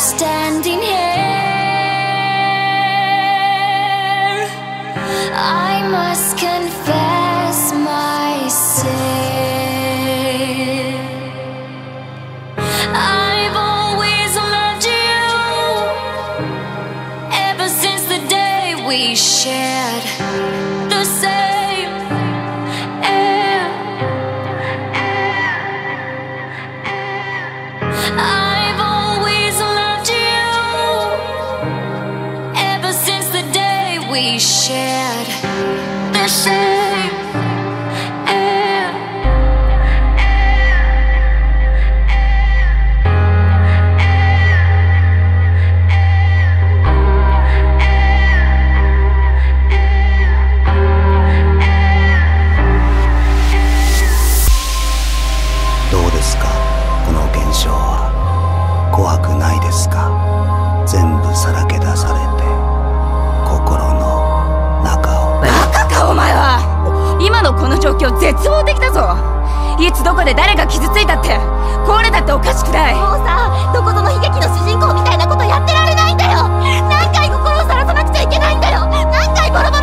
standing here. I must confess my sin. I've always loved you ever since the day we shared the same air. I've always loved you ever since the day we shared the same air. どうですか、この現象は。怖くないですか。全部さらけ出されて心の中を。 バカかお前は。今のこの状況絶望的だぞ。いつどこで誰が傷ついたってこれだっておかしくない。 もうさ、どこぞの悲劇の主人公みたいなことやってられないんだよ。何回心をさらさなくちゃいけないんだよ。何回ボロボロ